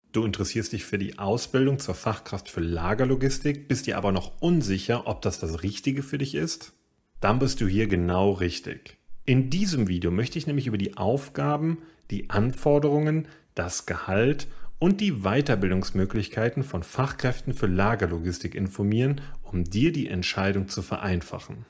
Du interessierst dich für die Ausbildung zur Fachkraft für Lagerlogistik, bist dir aber noch unsicher, ob das Richtige für dich ist? Dann bist du hier genau richtig. In diesem Video möchte ich nämlich über die Aufgaben, die Anforderungen, das Gehalt und die Weiterbildungsmöglichkeiten von Fachkräften für Lagerlogistik informieren, um dir die Entscheidung zu vereinfachen.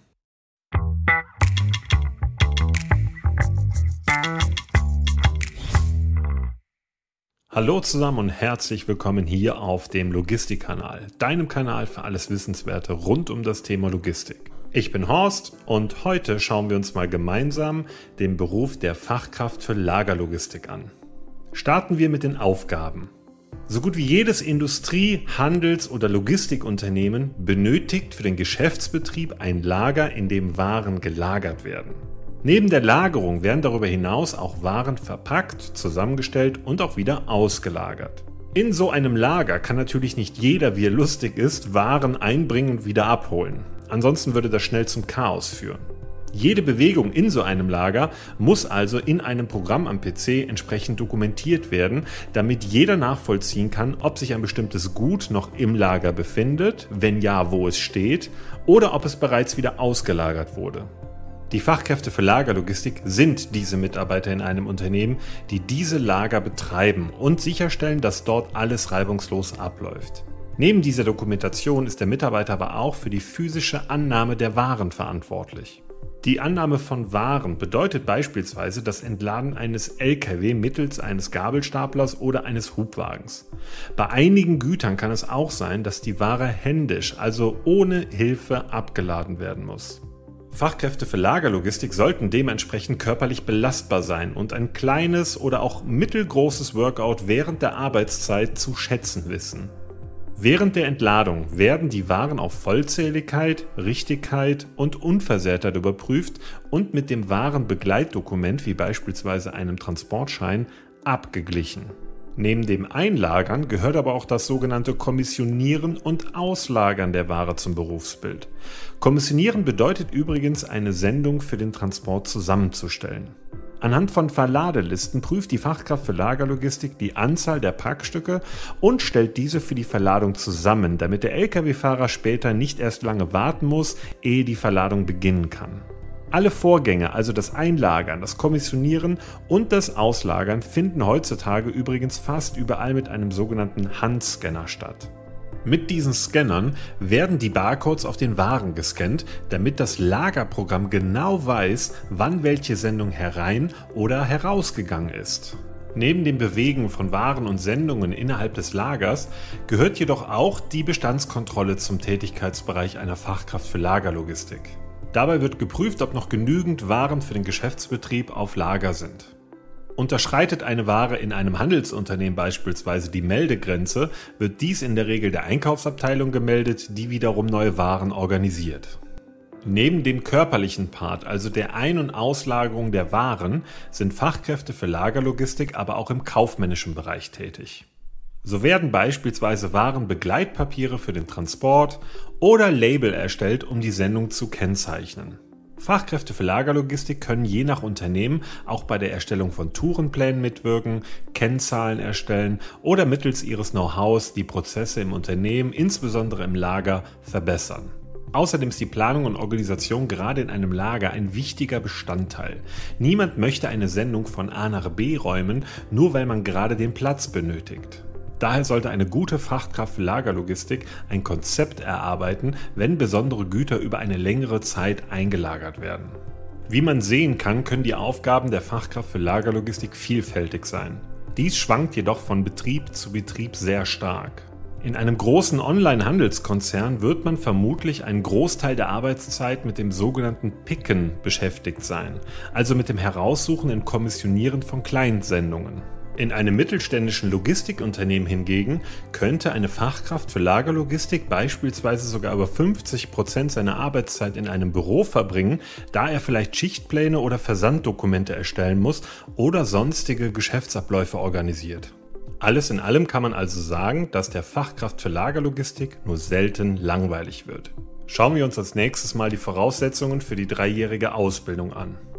Hallo zusammen und herzlich willkommen hier auf dem Logistikkanal, deinem Kanal für alles Wissenswerte rund um das Thema Logistik. Ich bin Horst und heute schauen wir uns mal gemeinsam den Beruf der Fachkraft für Lagerlogistik an. Starten wir mit den Aufgaben. So gut wie jedes Industrie-, Handels- oder Logistikunternehmen benötigt für den Geschäftsbetrieb ein Lager, in dem Waren gelagert werden. Neben der Lagerung werden darüber hinaus auch Waren verpackt, zusammengestellt und auch wieder ausgelagert. In so einem Lager kann natürlich nicht jeder, wie er lustig ist, Waren einbringen und wieder abholen. Ansonsten würde das schnell zum Chaos führen. Jede Bewegung in so einem Lager muss also in einem Programm am PC entsprechend dokumentiert werden, damit jeder nachvollziehen kann, ob sich ein bestimmtes Gut noch im Lager befindet, wenn ja, wo es steht, oder ob es bereits wieder ausgelagert wurde. Die Fachkräfte für Lagerlogistik sind diese Mitarbeiter in einem Unternehmen, die diese Lager betreiben und sicherstellen, dass dort alles reibungslos abläuft. Neben dieser Dokumentation ist der Mitarbeiter aber auch für die physische Annahme der Waren verantwortlich. Die Annahme von Waren bedeutet beispielsweise das Entladen eines LKW mittels eines Gabelstaplers oder eines Hubwagens. Bei einigen Gütern kann es auch sein, dass die Ware händisch, also ohne Hilfe, abgeladen werden muss. Fachkräfte für Lagerlogistik sollten dementsprechend körperlich belastbar sein und ein kleines oder auch mittelgroßes Workout während der Arbeitszeit zu schätzen wissen. Während der Entladung werden die Waren auf Vollzähligkeit, Richtigkeit und Unversehrtheit überprüft und mit dem Warenbegleitdokument wie beispielsweise einem Transportschein abgeglichen. Neben dem Einlagern gehört aber auch das sogenannte Kommissionieren und Auslagern der Ware zum Berufsbild. Kommissionieren bedeutet übrigens, eine Sendung für den Transport zusammenzustellen. Anhand von Verladelisten prüft die Fachkraft für Lagerlogistik die Anzahl der Packstücke und stellt diese für die Verladung zusammen, damit der Lkw-Fahrer später nicht erst lange warten muss, ehe die Verladung beginnen kann. Alle Vorgänge, also das Einlagern, das Kommissionieren und das Auslagern, finden heutzutage übrigens fast überall mit einem sogenannten Handscanner statt. Mit diesen Scannern werden die Barcodes auf den Waren gescannt, damit das Lagerprogramm genau weiß, wann welche Sendung herein oder herausgegangen ist. Neben dem Bewegen von Waren und Sendungen innerhalb des Lagers gehört jedoch auch die Bestandskontrolle zum Tätigkeitsbereich einer Fachkraft für Lagerlogistik. Dabei wird geprüft, ob noch genügend Waren für den Geschäftsbetrieb auf Lager sind. Unterschreitet eine Ware in einem Handelsunternehmen beispielsweise die Meldegrenze, wird dies in der Regel der Einkaufsabteilung gemeldet, die wiederum neue Waren organisiert. Neben dem körperlichen Part, also der Ein- und Auslagerung der Waren, sind Fachkräfte für Lagerlogistik aber auch im kaufmännischen Bereich tätig. So werden beispielsweise Warenbegleitpapiere für den Transport oder Label erstellt, um die Sendung zu kennzeichnen. Fachkräfte für Lagerlogistik können je nach Unternehmen auch bei der Erstellung von Tourenplänen mitwirken, Kennzahlen erstellen oder mittels ihres Know-hows die Prozesse im Unternehmen, insbesondere im Lager, verbessern. Außerdem ist die Planung und Organisation gerade in einem Lager ein wichtiger Bestandteil. Niemand möchte eine Sendung von A nach B räumen, nur weil man gerade den Platz benötigt. Daher sollte eine gute Fachkraft für Lagerlogistik ein Konzept erarbeiten, wenn besondere Güter über eine längere Zeit eingelagert werden. Wie man sehen kann, können die Aufgaben der Fachkraft für Lagerlogistik vielfältig sein. Dies schwankt jedoch von Betrieb zu Betrieb sehr stark. In einem großen Online-Handelskonzern wird man vermutlich einen Großteil der Arbeitszeit mit dem sogenannten Picken beschäftigt sein, also mit dem Heraussuchen und Kommissionieren von Clientsendungen. In einem mittelständischen Logistikunternehmen hingegen könnte eine Fachkraft für Lagerlogistik beispielsweise sogar über 50% seiner Arbeitszeit in einem Büro verbringen, da er vielleicht Schichtpläne oder Versanddokumente erstellen muss oder sonstige Geschäftsabläufe organisiert. Alles in allem kann man also sagen, dass der Fachkraft für Lagerlogistik nur selten langweilig wird. Schauen wir uns als nächstes mal die Voraussetzungen für die 3-jährige Ausbildung an.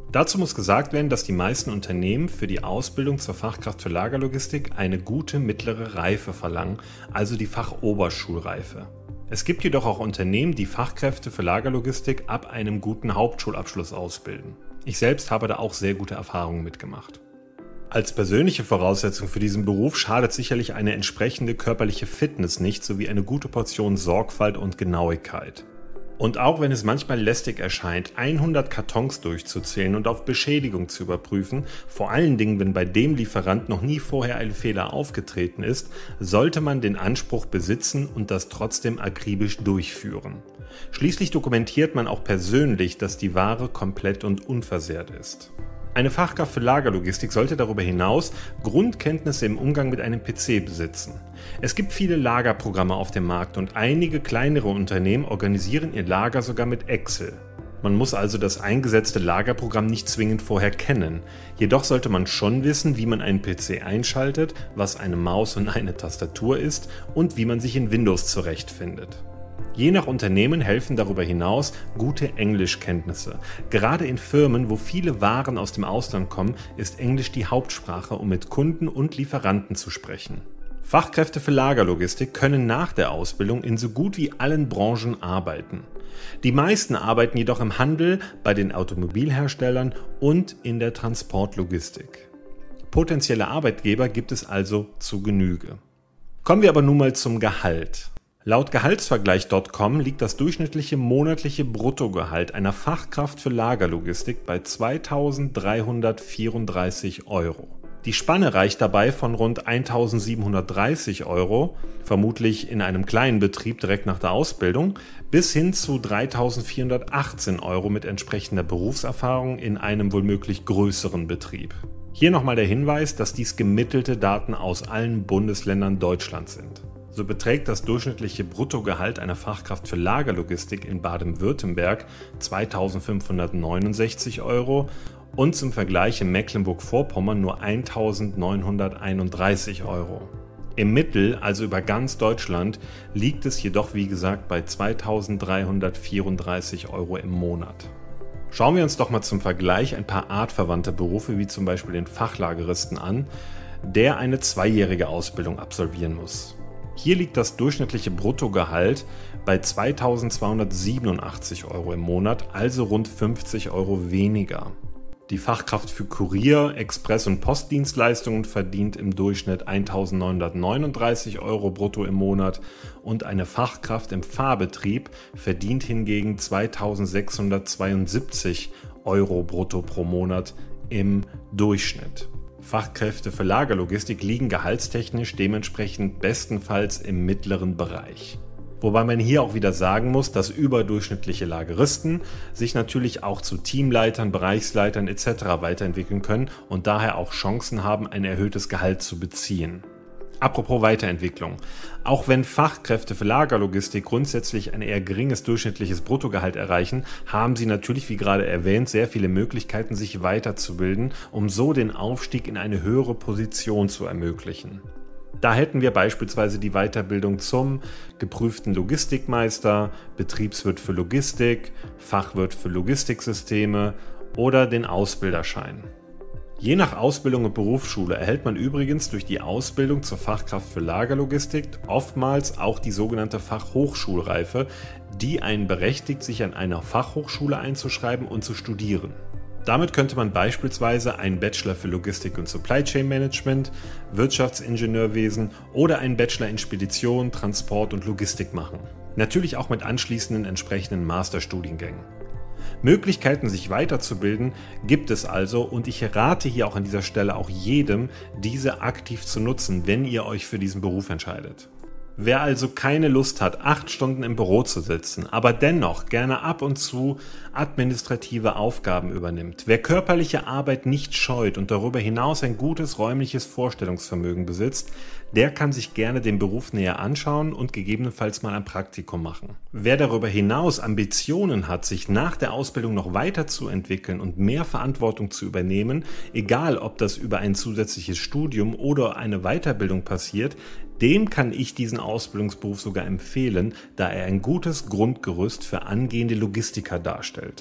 Dazu muss gesagt werden, dass die meisten Unternehmen für die Ausbildung zur Fachkraft für Lagerlogistik eine gute mittlere Reife verlangen, also die Fachoberschulreife. Es gibt jedoch auch Unternehmen, die Fachkräfte für Lagerlogistik ab einem guten Hauptschulabschluss ausbilden. Ich selbst habe da auch sehr gute Erfahrungen mitgemacht. Als persönliche Voraussetzung für diesen Beruf schadet sicherlich eine entsprechende körperliche Fitness nicht, sowie eine gute Portion Sorgfalt und Genauigkeit. Und auch wenn es manchmal lästig erscheint, 100 Kartons durchzuzählen und auf Beschädigung zu überprüfen, vor allen Dingen, wenn bei dem Lieferant noch nie vorher ein Fehler aufgetreten ist, sollte man den Anspruch besitzen und das trotzdem akribisch durchführen. Schließlich dokumentiert man auch persönlich, dass die Ware komplett und unversehrt ist. Eine Fachkraft für Lagerlogistik sollte darüber hinaus Grundkenntnisse im Umgang mit einem PC besitzen. Es gibt viele Lagerprogramme auf dem Markt und einige kleinere Unternehmen organisieren ihr Lager sogar mit Excel. Man muss also das eingesetzte Lagerprogramm nicht zwingend vorher kennen. Jedoch sollte man schon wissen, wie man einen PC einschaltet, was eine Maus und eine Tastatur ist und wie man sich in Windows zurechtfindet. Je nach Unternehmen helfen darüber hinaus gute Englischkenntnisse. Gerade in Firmen, wo viele Waren aus dem Ausland kommen, ist Englisch die Hauptsprache, um mit Kunden und Lieferanten zu sprechen. Fachkräfte für Lagerlogistik können nach der Ausbildung in so gut wie allen Branchen arbeiten. Die meisten arbeiten jedoch im Handel, bei den Automobilherstellern und in der Transportlogistik. Potenzielle Arbeitgeber gibt es also zu Genüge. Kommen wir aber nun mal zum Gehalt. Laut Gehaltsvergleich.com liegt das durchschnittliche monatliche Bruttogehalt einer Fachkraft für Lagerlogistik bei 2.334 €. Die Spanne reicht dabei von rund 1.730 €, vermutlich in einem kleinen Betrieb direkt nach der Ausbildung, bis hin zu 3.418 € mit entsprechender Berufserfahrung in einem womöglich größeren Betrieb. Hier nochmal der Hinweis, dass dies gemittelte Daten aus allen Bundesländern Deutschlands sind. So beträgt das durchschnittliche Bruttogehalt einer Fachkraft für Lagerlogistik in Baden-Württemberg 2.569 € und zum Vergleich in Mecklenburg-Vorpommern nur 1.931 €. Im Mittel, also über ganz Deutschland, liegt es jedoch wie gesagt bei 2.334 € im Monat. Schauen wir uns doch mal zum Vergleich ein paar artverwandte Berufe wie zum Beispiel den Fachlageristen an, der eine 2-jährige Ausbildung absolvieren muss. Hier liegt das durchschnittliche Bruttogehalt bei 2.287 € im Monat, also rund 50 € weniger. Die Fachkraft für Kurier-, Express- und Postdienstleistungen verdient im Durchschnitt 1.939 € brutto im Monat und eine Fachkraft im Fahrbetrieb verdient hingegen 2.672 € brutto pro Monat im Durchschnitt. Fachkräfte für Lagerlogistik liegen gehaltstechnisch dementsprechend bestenfalls im mittleren Bereich. Wobei man hier auch wieder sagen muss, dass überdurchschnittliche Lageristen sich natürlich auch zu Teamleitern, Bereichsleitern etc. weiterentwickeln können und daher auch Chancen haben, ein erhöhtes Gehalt zu beziehen. Apropos Weiterentwicklung. Auch wenn Fachkräfte für Lagerlogistik grundsätzlich ein eher geringes durchschnittliches Bruttogehalt erreichen, haben sie natürlich, wie gerade erwähnt, sehr viele Möglichkeiten, sich weiterzubilden, um so den Aufstieg in eine höhere Position zu ermöglichen. Da hätten wir beispielsweise die Weiterbildung zum geprüften Logistikmeister, Betriebswirt für Logistik, Fachwirt für Logistiksysteme oder den Ausbilderschein. Je nach Ausbildung und Berufsschule erhält man übrigens durch die Ausbildung zur Fachkraft für Lagerlogistik oftmals auch die sogenannte Fachhochschulreife, die einen berechtigt, sich an einer Fachhochschule einzuschreiben und zu studieren. Damit könnte man beispielsweise einen Bachelor für Logistik und Supply Chain Management, Wirtschaftsingenieurwesen oder einen Bachelor in Spedition, Transport und Logistik machen. Natürlich auch mit anschließenden entsprechenden Masterstudiengängen. Möglichkeiten, sich weiterzubilden, gibt es also und ich rate hier auch an dieser Stelle auch jedem, diese aktiv zu nutzen, wenn ihr euch für diesen Beruf entscheidet. Wer also keine Lust hat, 8 Stunden im Büro zu sitzen, aber dennoch gerne ab und zu administrative Aufgaben übernimmt, wer körperliche Arbeit nicht scheut und darüber hinaus ein gutes räumliches Vorstellungsvermögen besitzt, der kann sich gerne den Beruf näher anschauen und gegebenenfalls mal ein Praktikum machen. Wer darüber hinaus Ambitionen hat, sich nach der Ausbildung noch weiterzuentwickeln und mehr Verantwortung zu übernehmen, egal ob das über ein zusätzliches Studium oder eine Weiterbildung passiert, dem kann ich diesen Ausbildungsberuf sogar empfehlen, da er ein gutes Grundgerüst für angehende Logistiker darstellt.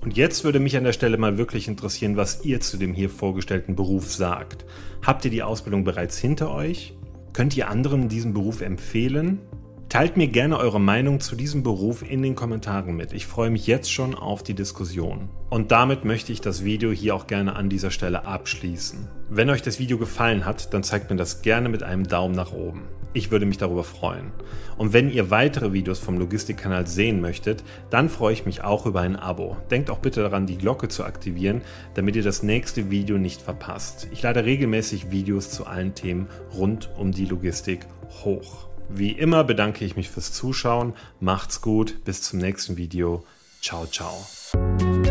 Und jetzt würde mich an der Stelle mal wirklich interessieren, was ihr zu dem hier vorgestellten Beruf sagt. Habt ihr die Ausbildung bereits hinter euch? Könnt ihr anderen diesen Beruf empfehlen? Teilt mir gerne eure Meinung zu diesem Beruf in den Kommentaren mit. Ich freue mich jetzt schon auf die Diskussion. Und damit möchte ich das Video hier auch gerne an dieser Stelle abschließen. Wenn euch das Video gefallen hat, dann zeigt mir das gerne mit einem Daumen nach oben. Ich würde mich darüber freuen. Und wenn ihr weitere Videos vom Logistikkanal sehen möchtet, dann freue ich mich auch über ein Abo. Denkt auch bitte daran, die Glocke zu aktivieren, damit ihr das nächste Video nicht verpasst. Ich lade regelmäßig Videos zu allen Themen rund um die Logistik hoch. Wie immer bedanke ich mich fürs Zuschauen. Macht's gut, bis zum nächsten Video. Ciao, ciao.